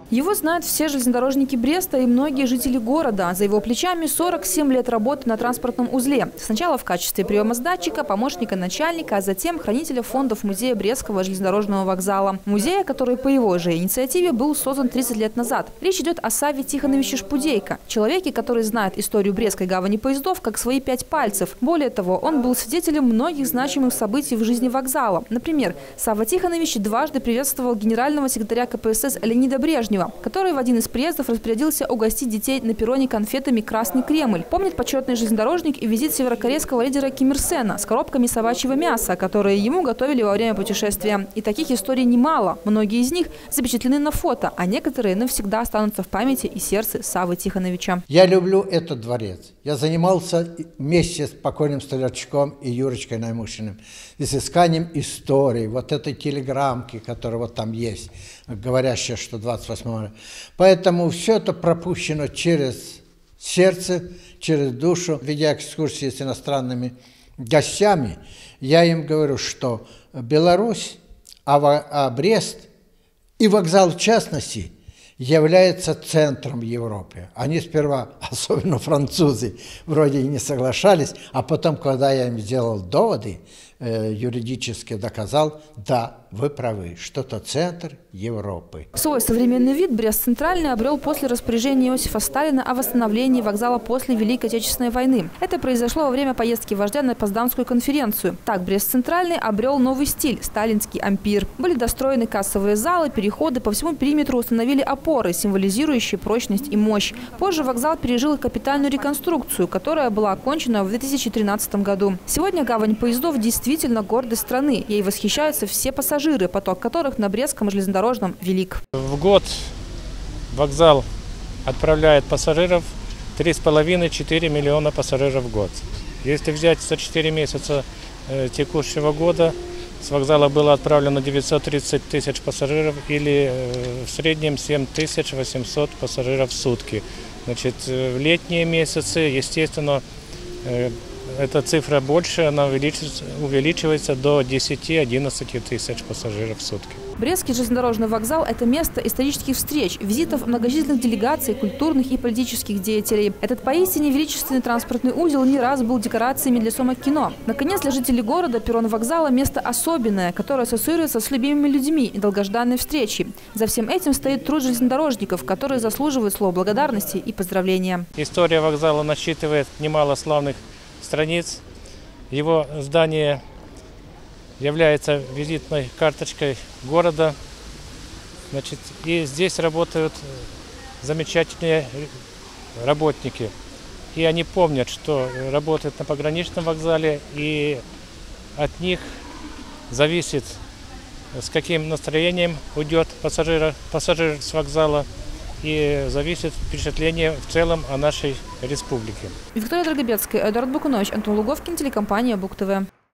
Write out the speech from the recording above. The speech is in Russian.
Его знают все железнодорожники Бреста и многие жители города. За его плечами 47 лет работы на транспортном узле. Сначала в качестве приемоздатчика, помощника начальника, а затем хранителя фондов музея Брестского железнодорожного вокзала. Музея, который по его же инициативе был создан 30 лет назад. Речь идет о Савве Тихоновиче Шпудейко, человеке, который знает историю Брестской гавани поездов как свои 5 пальцев. Более того, он был свидетелем многих значимых событий в жизни вокзала. Например, Савва Тихонович дважды приветствовал генерального секретаря КПСС Леонида Брежнева, который в один из приездов распорядился угостить детей на перроне конфетами «Красный Кремль». Помнит почетный железнодорожник и визит северокорейского лидера Ким Ир Сена с коробками собачьего мяса, которые ему готовили во время путешествия. И таких историй немало. Многие из них запечатлены на фото, а некоторые навсегда останутся в памяти и сердце Саввы Тихоновича. Я люблю этот дворец. Я занимался вместе с покойным Столярчуком и Юрочкой Наймушиным изысканием истории, вот этой телеграммки, которая вот там есть, говорящая, что 28-го. Поэтому все это пропущено через сердце, через душу. Ведя экскурсии с иностранными гостями, я им говорю, что Беларусь, а Брест и вокзал в частности является центром Европы. Они сперва, особенно французы, вроде и не соглашались, а потом, когда я им сделал доводы, юридически доказал, да, вы правы, что это центр Европы. Свой современный вид Брест-Центральный обрел после распоряжения Иосифа Сталина о восстановлении вокзала после Великой Отечественной войны. Это произошло во время поездки вождя на Потсдамскую конференцию. Так Брест-Центральный обрел новый стиль – сталинский ампир. Были достроены кассовые залы, переходы, по всему периметру установили опоры, символизирующие прочность и мощь. Позже вокзал пережил капитальную реконструкцию, которая была окончена в 2013 году. Сегодня гавань поездов действительно гордость страны. Ей восхищаются все пассажиры, поток которых на Брестском железнодорожном велик. В год вокзал отправляет пассажиров 3,5-4 миллиона пассажиров в год. Если взять за 4 месяца текущего года, с вокзала было отправлено 930 тысяч пассажиров или в среднем 7800 пассажиров в сутки. Значит, в летние месяцы, естественно, эта цифра больше, она увеличивается до 10-11 тысяч пассажиров в сутки. Брестский железнодорожный вокзал – это место исторических встреч, визитов многочисленных делегаций, культурных и политических деятелей. Этот поистине величественный транспортный узел не раз был декорациями для съемок кино. Наконец, для жителей города перрон вокзала – место особенное, которое ассоциируется с любимыми людьми и долгожданной встречей. За всем этим стоит труд железнодорожников, которые заслуживают слов благодарности и поздравления. История вокзала насчитывает немало славных страниц. Его здание является визитной карточкой города. Значит, и здесь работают замечательные работники. И они помнят, что работают на пограничном вокзале, и от них зависит, с каким настроением уйдет пассажир с вокзала, и зависит впечатление в целом о нашей республике. Виктория Драгобецкая, Эдуард Бакунович, Антон Луговкин, телекомпания Бук ТВ.